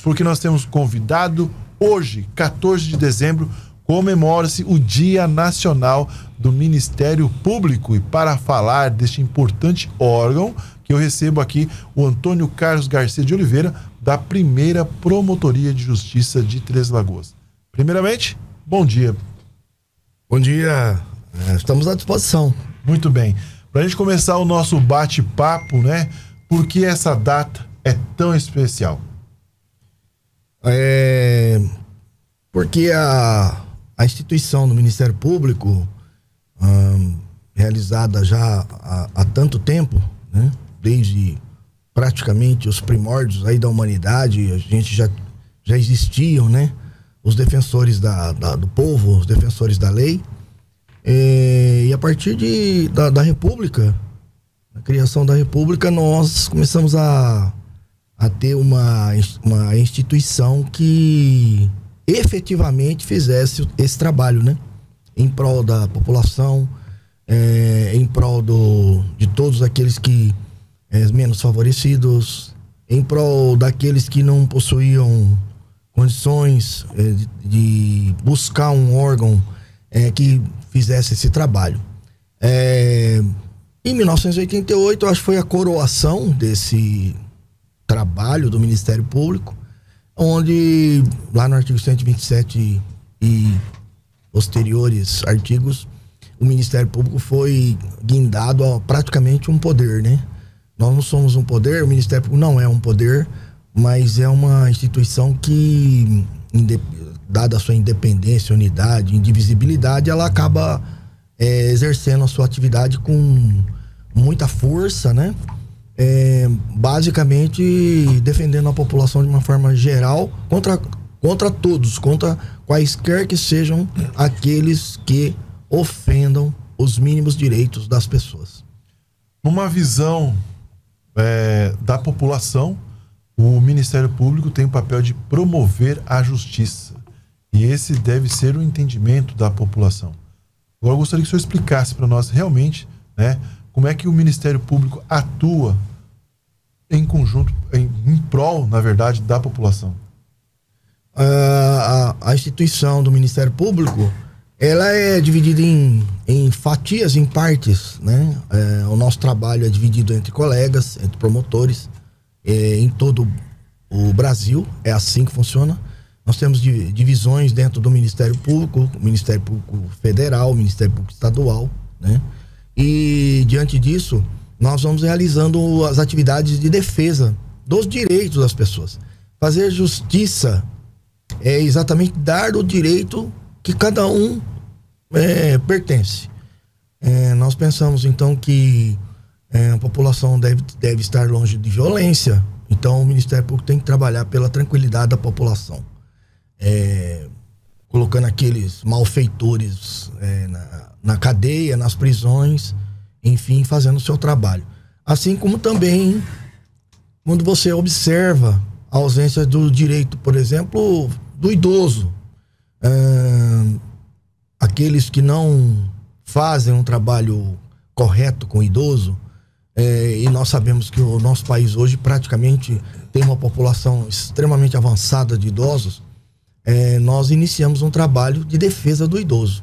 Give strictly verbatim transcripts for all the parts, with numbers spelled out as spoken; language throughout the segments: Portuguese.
porque nós temos convidado hoje, quatorze de dezembro, comemora-se o Dia Nacional do Ministério Público. E para falar deste importante órgão, que eu recebo aqui o Antônio Carlos Garcia de Oliveira, da primeira Promotoria de Justiça de Três Lagoas. Primeiramente, bom dia. Bom dia, estamos à disposição. Muito bem. Para a gente começar o nosso bate-papo, né? Por que essa data é tão especial? É porque a, a instituição do Ministério Público, hum, realizada já há, há tanto tempo, né? Desde praticamente os primórdios aí da humanidade, a gente já, já existiam, né? Os defensores da, da, do povo, os defensores da lei. É, e a partir de, da, da República, a criação da República, nós começamos a, a ter uma, uma instituição que efetivamente fizesse esse trabalho, né? Em prol da população, é, em prol do, de todos aqueles que é, menos favorecidos, em prol daqueles que não possuíam condições é, de, de buscar um órgão é, que fizesse esse trabalho. É, em mil novecentos e oitenta e oito, eu acho que foi a coroação desse trabalho do Ministério Público, onde, lá no artigo cento e vinte e sete e posteriores artigos, o Ministério Público foi guindado a praticamente um poder, né? Nós não somos um poder, o Ministério Público não é um poder, mas é uma instituição que, dada a sua independência, unidade, indivisibilidade, ela acaba é, exercendo a sua atividade com muita força, né? É, basicamente defendendo a população de uma forma geral contra, contra todos, contra quaisquer que sejam aqueles que ofendam os mínimos direitos das pessoas. Numa visão é, da população, o Ministério Público tem o papel de promover a justiça. E esse deve ser o entendimento da população. Agora eu gostaria que o senhor explicasse para nós realmente, né, como é que o Ministério Público atua em conjunto, em, em prol, na verdade, da população. A, a, a instituição do Ministério Público, ela é dividida em, em fatias, em partes, né? É, o nosso trabalho é dividido entre colegas, entre promotores, é, em todo o Brasil, é assim que funciona. Nós temos divisões dentro do Ministério Público, o Ministério Público Federal, o Ministério Público Estadual, né? E diante disso, nós vamos realizando as atividades de defesa dos direitos das pessoas. Fazer justiça é exatamente dar o direito que cada um é, pertence. É, nós pensamos então que é, a população deve, deve estar longe de violência, então o Ministério Público tem que trabalhar pela tranquilidade da população. É, colocando aqueles malfeitores é, na, na cadeia, nas prisões, enfim, fazendo o seu trabalho. Assim como também quando você observa a ausência do direito, por exemplo, do idoso, é, aqueles que não fazem um trabalho correto com o idoso, é, e nós sabemos que o nosso país hoje praticamente tem uma população extremamente avançada de idosos. É, nós iniciamos um trabalho de defesa do idoso.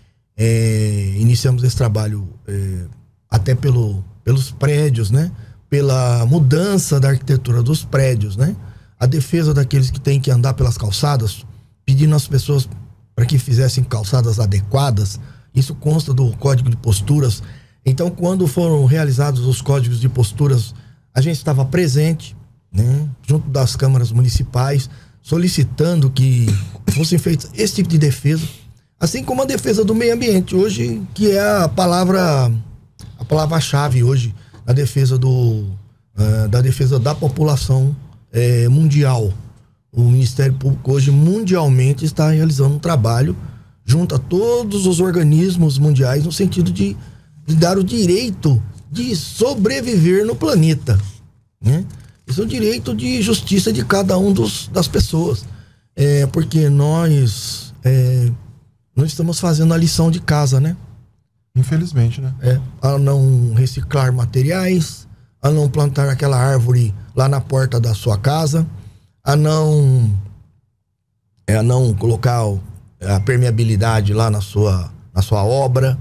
É, iniciamos esse trabalho é, até pelo, pelos prédios, né? Pela mudança da arquitetura dos prédios, né? A defesa daqueles que têm que andar pelas calçadas, pedindo às pessoas para que fizessem calçadas adequadas. Isso consta do Código de Posturas. Então, quando foram realizados os códigos de posturas, a gente estava presente, né? Junto das câmaras municipais, solicitando que fossem feitas esse tipo de defesa, assim como a defesa do meio ambiente hoje, que é a palavra a palavra-chave hoje na defesa do uh, da defesa da população eh, mundial. O Ministério Público hoje mundialmente está realizando um trabalho junto a todos os organismos mundiais no sentido de, de dar o direito de sobreviver no planeta, né? Esse é o direito de justiça de cada um dos, das pessoas. É, porque nós é, não estamos fazendo a lição de casa, né? Infelizmente, né? É, a não reciclar materiais, a não plantar aquela árvore lá na porta da sua casa, a não, é, a não colocar a permeabilidade lá na sua, na sua obra,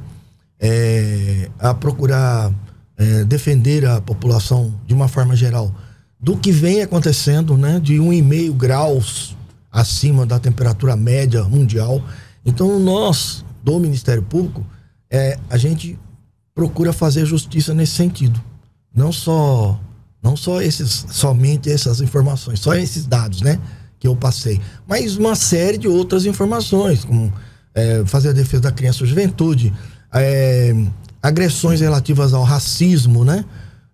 é, a procurar é, defender a população de uma forma geral do que vem acontecendo, né, de um e meio graus acima da temperatura média mundial. Então nós, do Ministério Público, é, a gente procura fazer justiça nesse sentido. Não só, não só esses, somente essas informações, só esses dados, né, que eu passei, mas uma série de outras informações, como é, fazer a defesa da criança e juventude, é, agressões relativas ao racismo, né,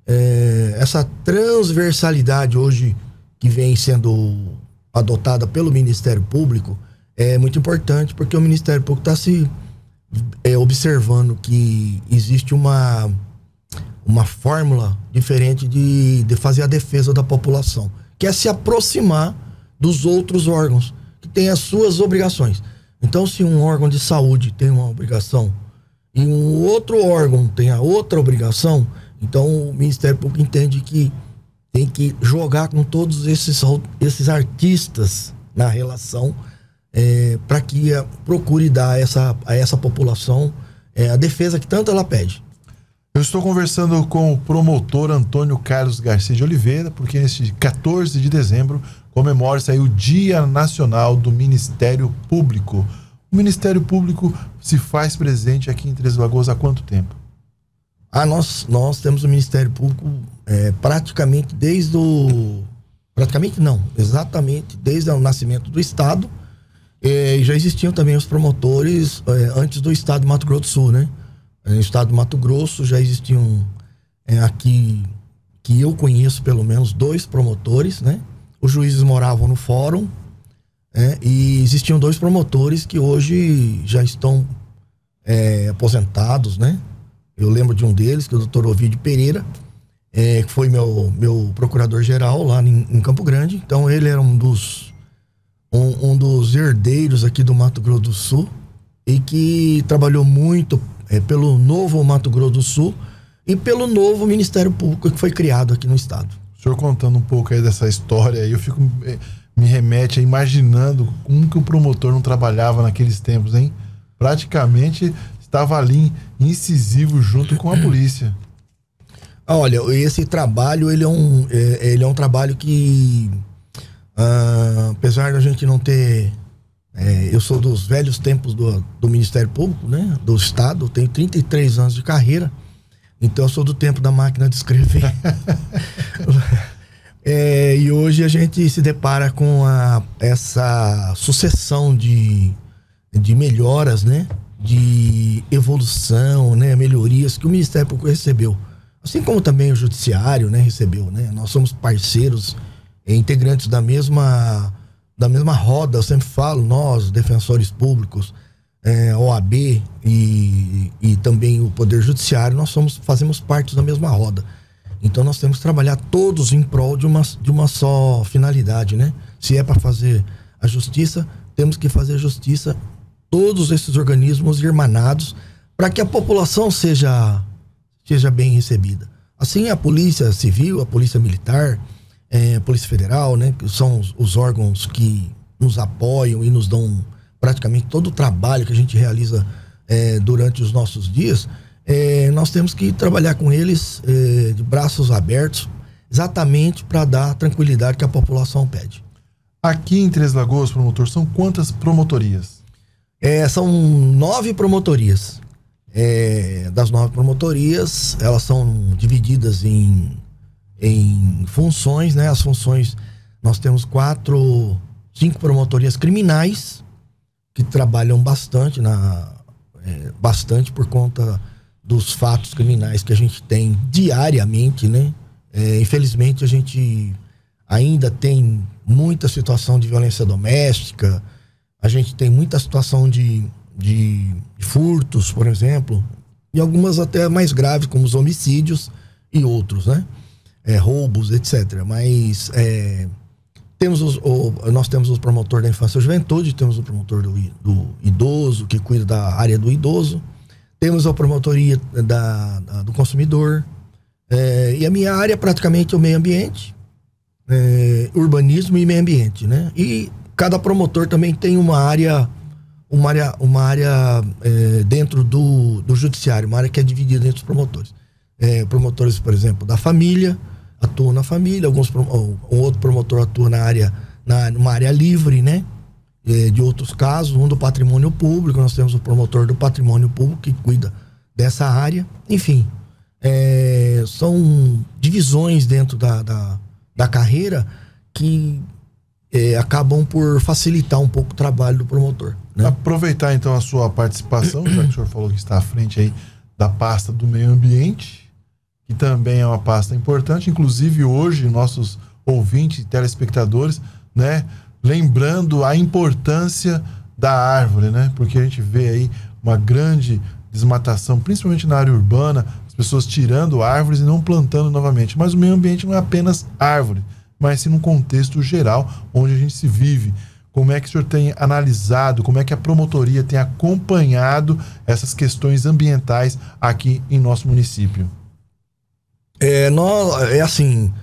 é, essa transversalidade hoje que vem sendo adotada pelo Ministério Público é muito importante, porque o Ministério Público está se é, observando que existe uma uma fórmula diferente de, de fazer a defesa da população, que é se aproximar dos outros órgãos que têm as suas obrigações. Então, se um órgão de saúde tem uma obrigação e um outro órgão tem a outra obrigação, então o Ministério Público entende que tem que jogar com todos esses, esses artistas na relação é, para que a, procure dar essa, a essa população é, a defesa que tanto ela pede. Eu estou conversando com o promotor Antônio Carlos Garcia de Oliveira, porque neste quatorze de dezembro comemora-se aí o Dia Nacional do Ministério Público. O Ministério Público se faz presente aqui em Três Lagoas há quanto tempo? Ah, nós, nós temos o Ministério Público é, praticamente desde o... Praticamente não, exatamente desde o nascimento do Estado. É, já existiam também os promotores é, antes do Estado do Mato Grosso do Sul, né? No Estado do Mato Grosso já existiam é, aqui, que eu conheço pelo menos, dois promotores, né? Os juízes moravam no fórum, é, e existiam dois promotores que hoje já estão é, aposentados, né? Eu lembro de um deles, que é o doutor Ovidio Pereira, é, que foi meu, meu procurador-geral lá em, em Campo Grande. Então ele era um dos, um, um dos herdeiros aqui do Mato Grosso do Sul e que trabalhou muito é, pelo novo Mato Grosso do Sul e pelo novo Ministério Público que foi criado aqui no estado. O senhor contando um pouco aí dessa história, eu fico, me remete a imaginando como que o promotor não trabalhava naqueles tempos, hein? Praticamente estava ali incisivo junto com a polícia. Olha, esse trabalho, ele é um, é, ele é um trabalho que, uh, apesar da gente não ter... É, eu sou dos velhos tempos do, do Ministério Público, né? Do Estado, tenho trinta e três anos de carreira, então eu sou do tempo da máquina de escrever. é, e hoje a gente se depara com a, essa sucessão de, de melhoras, né? De evolução, né? Melhorias que o Ministério Público recebeu. Assim como também o Judiciário, né? Recebeu, né? Nós somos parceiros, integrantes da mesma... da mesma roda. Eu sempre falo, nós, defensores públicos, é, O A B e, e também o Poder Judiciário, nós somos, fazemos parte da mesma roda. Então nós temos que trabalhar todos em prol de uma, de uma só finalidade, né? Se é para fazer a justiça, temos que fazer justiça, todos esses organismos irmanados, para que a população seja, seja bem recebida. Assim, a Polícia Civil, a Polícia Militar, É, a Polícia Federal, né, que são os, os órgãos que nos apoiam e nos dão praticamente todo o trabalho que a gente realiza é, durante os nossos dias, é, nós temos que trabalhar com eles é, de braços abertos, exatamente para dar a tranquilidade que a população pede. Aqui em Três Lagoas, promotor, são quantas promotorias? É, são nove promotorias. É, das nove promotorias, elas são divididas em em funções, né? As funções, nós temos quatro, cinco promotorias criminais que trabalham bastante, na, é, bastante por conta dos fatos criminais que a gente tem diariamente, né? É, infelizmente a gente ainda tem muita situação de violência doméstica, a gente tem muita situação de, de furtos, por exemplo, e algumas até mais graves, como os homicídios e outros, né? É, roubos, etcétera. Mas é, temos os, o, nós temos o promotor da infância e juventude, temos o promotor do, do idoso, que cuida da área do idoso, temos a promotoria da, da, do consumidor, é, e a minha área praticamente é o meio ambiente, é, urbanismo e meio ambiente, né? E cada promotor também tem uma área, uma área, uma área é, dentro do, do judiciário, uma área que é dividida entre os promotores. É, promotores, por exemplo, da família, atuam na família, alguns, um outro promotor atua na área, na, numa área livre, né? É, de outros casos, um do patrimônio público, nós temos o promotor do patrimônio público que cuida dessa área. Enfim, é, são divisões dentro da, da, da carreira que é, acabam por facilitar um pouco o trabalho do promotor, né? Aproveitar então a sua participação, já que o senhor falou que está à frente aí da pasta do meio ambiente, que também é uma pasta importante, inclusive hoje nossos ouvintes e telespectadores, né, lembrando a importância da árvore, né, porque a gente vê aí uma grande desmatação, principalmente na área urbana, as pessoas tirando árvores e não plantando novamente, mas o meio ambiente não é apenas árvore, mas sim num contexto geral onde a gente se vive. Como é que o senhor tem analisado, como é que a promotoria tem acompanhado essas questões ambientais aqui em nosso município? É, nós, é assim,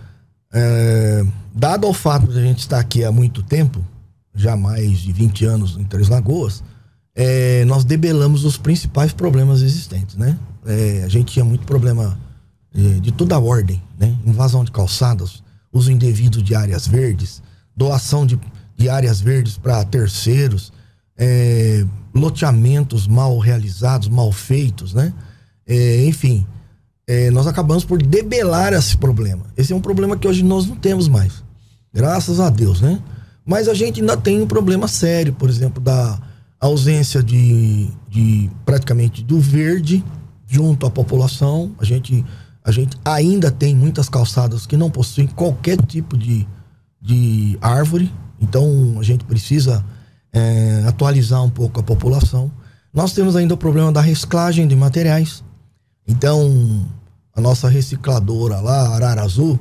é, dado o fato de a gente estar aqui há muito tempo, já mais de vinte anos em Três Lagoas, é, nós debelamos os principais problemas existentes, né? É, a gente tinha muito problema é, de toda a ordem, né? Invasão de calçadas, uso indevido de áreas verdes, doação de, de áreas verdes para terceiros, é, loteamentos mal realizados, mal feitos, né? É, enfim... É, nós acabamos por debelar esse problema. Esse é um problema que hoje nós não temos mais. Graças a Deus, né? Mas a gente ainda tem um problema sério, por exemplo, da ausência de, de praticamente do verde junto à população. A gente, a gente ainda tem muitas calçadas que não possuem qualquer tipo de, de árvore. Então a gente precisa é, atualizar um pouco a população. Nós temos ainda o problema da reciclagem de materiais. Então, a nossa recicladora lá, Arara Azul,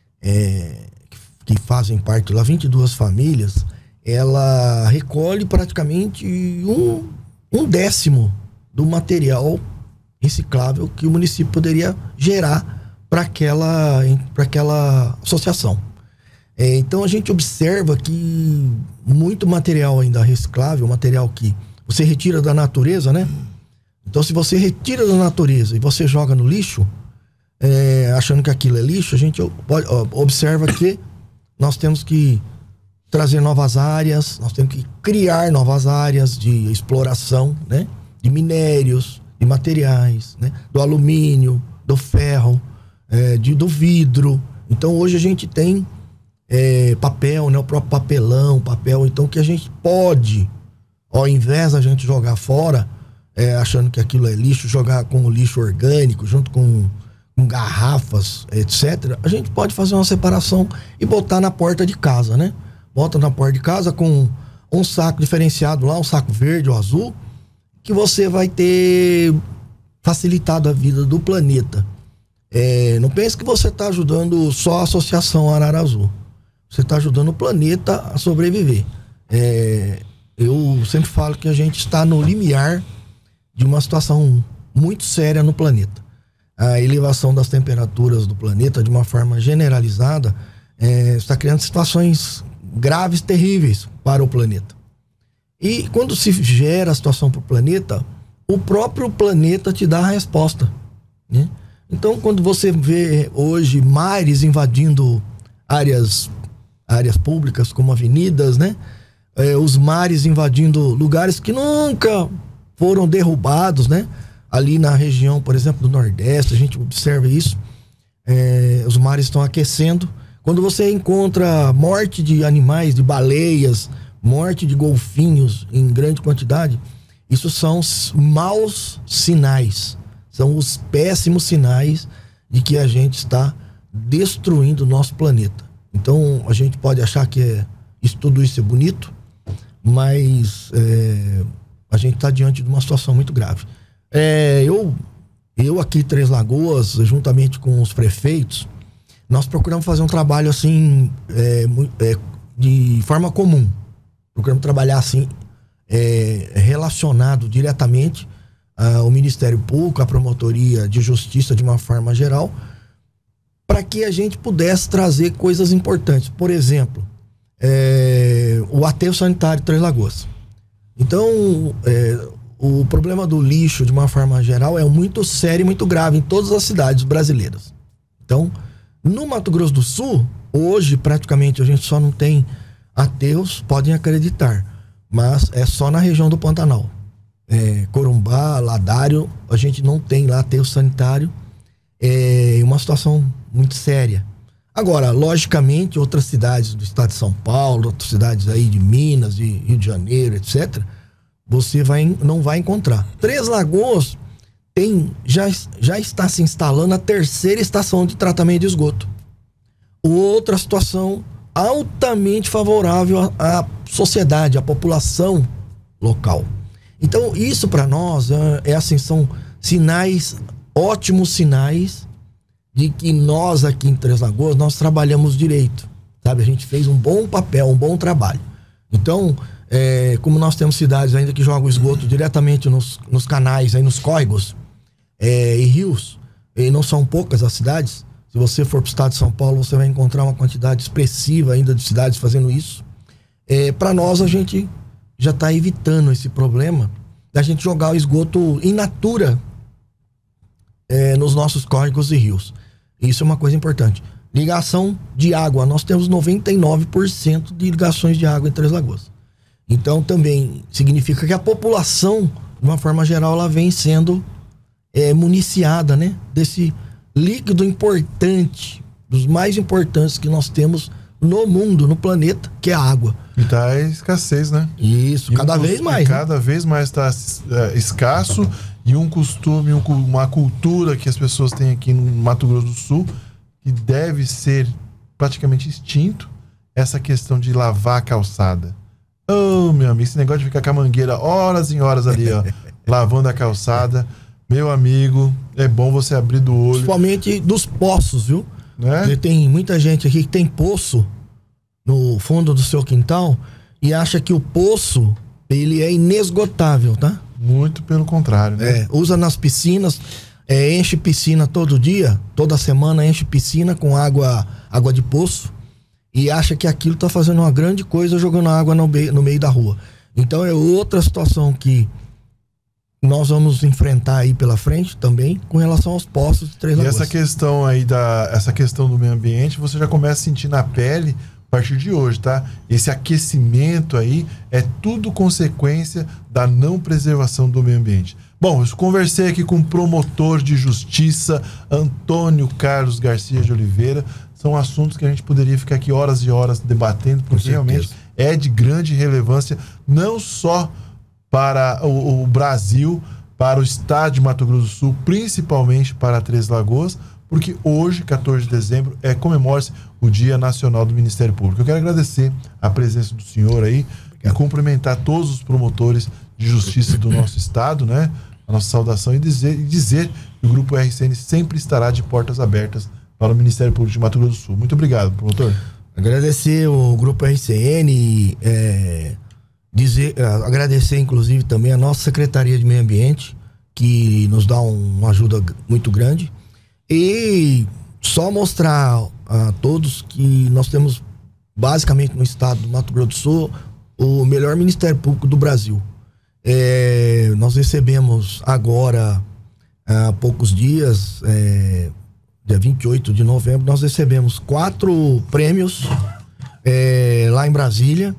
é, que fazem parte lá, vinte e duas famílias, ela recolhe praticamente um, um décimo do material reciclável que o município poderia gerar para aquela, para aquela associação. É, então, a gente observa que muito material ainda reciclável, material que você retira da natureza, né? Então, se você retira da natureza e você joga no lixo, é, achando que aquilo é lixo, a gente pode, ó, observa que nós temos que trazer novas áreas, nós temos que criar novas áreas de exploração, né? De minérios, de materiais, né? Do alumínio, do ferro, é, de, do vidro. Então, hoje a gente tem é, papel, né? O próprio papelão, papel, então que a gente pode, ao invés da gente jogar fora, É, achando que aquilo é lixo, jogar com o lixo orgânico, junto com, com garrafas, etcétera, a gente pode fazer uma separação e botar na porta de casa, né? Bota na porta de casa com um saco diferenciado lá, um saco verde ou azul, que você vai ter facilitado a vida do planeta. É, não pense que você está ajudando só a Associação Arara Azul. Você está ajudando o planeta a sobreviver. É, eu sempre falo que a gente está no limiar de uma situação muito séria no planeta. A elevação das temperaturas do planeta, de uma forma generalizada, é, está criando situações graves, terríveis para o planeta. E quando se gera a situação para o planeta, o próprio planeta te dá a resposta, né? Então, quando você vê hoje mares invadindo áreas, áreas públicas, como avenidas, né? É, os mares invadindo lugares que nunca foram derrubados, né? Ali na região, por exemplo, do Nordeste, a gente observa isso. É, os mares estão aquecendo. Quando você encontra morte de animais, de baleias, morte de golfinhos em grande quantidade, isso são maus sinais. São os péssimos sinais de que a gente está destruindo o nosso planeta. Então, a gente pode achar que é, isso, tudo isso é bonito, mas é, a gente está diante de uma situação muito grave. É, eu, eu aqui em Três Lagoas, juntamente com os prefeitos, nós procuramos fazer um trabalho assim, é, é, de forma comum. Procuramos trabalhar assim, é, relacionado diretamente ao Ministério Público, à Promotoria de Justiça de uma forma geral, para que a gente pudesse trazer coisas importantes. Por exemplo, é, o aterro sanitário de Três Lagoas. Então, é, o problema do lixo, de uma forma geral, é muito sério e muito grave em todas as cidades brasileiras. Então, no Mato Grosso do Sul, hoje, praticamente, a gente só não tem aterros, podem acreditar, mas é só na região do Pantanal. É, Corumbá, Ladário, a gente não tem lá aterro sanitário. É uma situação muito séria. Agora, logicamente, outras cidades do estado de São Paulo, outras cidades aí de Minas, de Rio de Janeiro, etcétera, você vai, não vai encontrar. Três Lagoas tem, já, já está se instalando a terceira estação de tratamento de esgoto. Outra situação altamente favorável à, à sociedade, à população local. Então, isso para nós é, é assim, são sinais, ótimos sinais de que nós aqui em Três Lagoas, nós trabalhamos direito, sabe? A gente fez um bom papel, um bom trabalho. Então, é, como nós temos cidades ainda que jogam esgoto diretamente nos, nos canais, aí nos córregos é, e rios, e não são poucas as cidades. Se você for para o estado de São Paulo, você vai encontrar uma quantidade expressiva ainda de cidades fazendo isso. É, para nós, a gente já está evitando esse problema da gente jogar o esgoto in natura é, nos nossos córregos e rios. Isso é uma coisa importante. Ligação de água. Nós temos noventa e nove por cento de ligações de água em Três Lagoas. Então, também significa que a população, de uma forma geral, ela vem sendo é, municiada, né, desse líquido importante, dos mais importantes que nós temos no mundo, no planeta, que é a água. E tá escassez, né? Isso, e cada um, vez mais. Cada né? vez mais está é, escasso, e um costume, um, uma cultura que as pessoas têm aqui no Mato Grosso do Sul, que deve ser praticamente extinto, essa questão de lavar a calçada. Oh, meu amigo, esse negócio de ficar com a mangueira horas e horas ali, ó, lavando a calçada. Meu amigo, é bom você abrir do olho. Principalmente dos poços, viu? Né? Tem muita gente aqui que tem poço no fundo do seu quintal e acha que o poço, ele é inesgotável, tá? Muito pelo contrário, né? É, usa nas piscinas, é, enche piscina todo dia, toda semana enche piscina com água, água de poço e acha que aquilo tá fazendo uma grande coisa jogando água no, no meio da rua. Então é outra situação que nós vamos enfrentar aí pela frente também com relação aos poços de Três Lagoas. E essa questão aí da, essa questão do meio ambiente, você já começa a sentir na pele a partir de hoje, tá? Esse aquecimento aí é tudo consequência da não preservação do meio ambiente. Bom, eu conversei aqui com o promotor de justiça, Antônio Carlos Garcia de Oliveira. São assuntos que a gente poderia ficar aqui horas e horas debatendo, porque realmente é de grande relevância, não só para o, o Brasil, para o estado de Mato Grosso do Sul, principalmente para Três Lagoas, porque hoje, quatorze de dezembro, é, comemora-se o Dia Nacional do Ministério Público. Eu quero agradecer a presença do senhor aí e cumprimentar todos os promotores de justiça do nosso estado, né? A nossa saudação e dizer, e dizer que o Grupo R C N sempre estará de portas abertas para o Ministério Público de Mato Grosso do Sul. Muito obrigado, promotor. Agradecer o Grupo R C N, é, dizer, agradecer inclusive também a nossa Secretaria de Meio Ambiente, que nos dá um, uma ajuda muito grande. E só mostrar a todos que nós temos, basicamente no estado do Mato Grosso do Sul, o melhor Ministério Público do Brasil. É, nós recebemos agora, há poucos dias, é, dia vinte e oito de novembro, nós recebemos quatro prêmios é, lá em Brasília,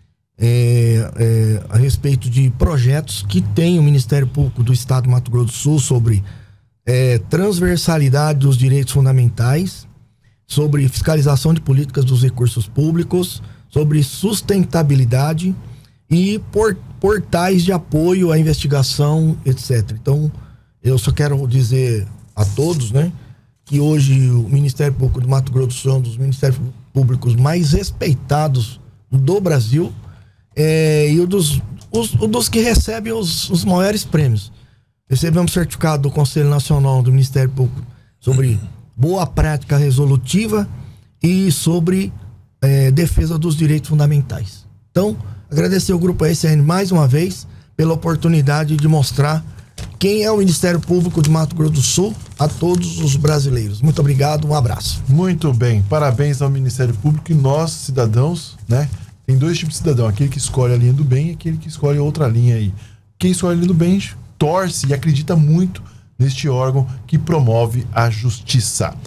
é, é, a respeito de projetos que tem o Ministério Público do Estado do Mato Grosso do Sul sobre É, transversalidade dos direitos fundamentais, sobre fiscalização de políticas dos recursos públicos, sobre sustentabilidade e por, portais de apoio à investigação, etcétera. Então, eu só quero dizer a todos, né, que hoje o Ministério Público do Mato Grosso do Sul é um dos ministérios públicos mais respeitados do Brasil, é, e um dos, os, um dos que recebem os, os maiores prêmios. Recebemos certificado do Conselho Nacional do Ministério Público sobre boa prática resolutiva e sobre é, defesa dos direitos fundamentais. Então, agradecer ao Grupo R C N mais uma vez pela oportunidade de mostrar quem é o Ministério Público de Mato Grosso do Sul a todos os brasileiros. Muito obrigado, um abraço. Muito bem, parabéns ao Ministério Público e nós, cidadãos, né? Tem dois tipos de cidadão, aquele que escolhe a linha do bem e aquele que escolhe outra linha aí. Quem escolhe a linha do bem torce e acredita muito neste órgão que promove a justiça.